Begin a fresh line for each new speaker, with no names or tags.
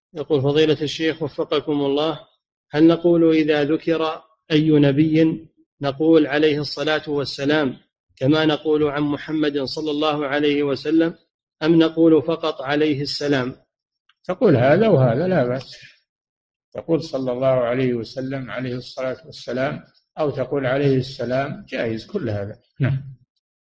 يقول فضيلة الشيخ وفقكم الله، هل نقول إذا ذكر أي نبي نقول عليه الصلاة والسلام كما نقول عن محمد صلى الله عليه وسلم، أم نقول فقط عليه السلام؟
تقول هذا وهذا لا بأس، تقول صلى الله عليه وسلم عليه الصلاة والسلام، أو تقول عليه السلام، جائز كل هذا. نعم.